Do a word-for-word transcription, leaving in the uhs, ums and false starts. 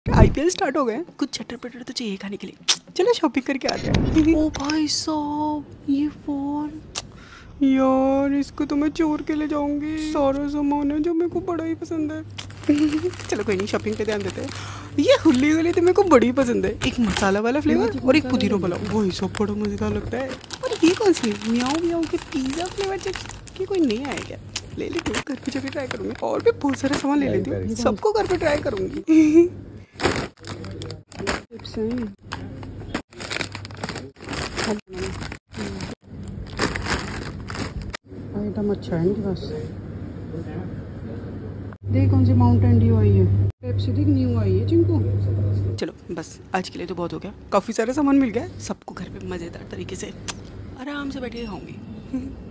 IPL start हो गए, कुछ चटर पटर तो चाहिए खाने के लिए। चलो शॉपिंग करके आते हैं। ओ भाई साहब ये फोन, यार इसको तो मैं चोर के ले जाऊंगी। सारा सामान है जो मेरे को बड़ा ही पसंद है। चलो कोई नहीं, शॉपिंग पे ध्यान देते हैं। ये हुल्ली वाली तो मेरे को बड़ी पसंद है, एक मसाला वाला फ्लेवर और एक पुदीना वाला। वही सब बड़ा मजेदार लगता है। और ये कौन सी म्याऊ म्याऊ के पिज्जा फ्लेवर चिप्स की कोई नहीं आया क्या? ले लेती हूँ, घर पे जाके ट्राई करूँगी। और भी बहुत सारा सामान ले लेती हूँ, सबको घर पे ट्राई करूँगी। आइटम अच्छा है इनके पास। देख कौन सी माउंटेन ड्यू आई है, पेप्सी देख न्यू आई है चिंकू। चलो बस आज के लिए तो बहुत हो गया, काफ़ी सारा सामान मिल गया, सबको घर पे मज़ेदार तरीके से आराम से बैठ के खाऊंगी।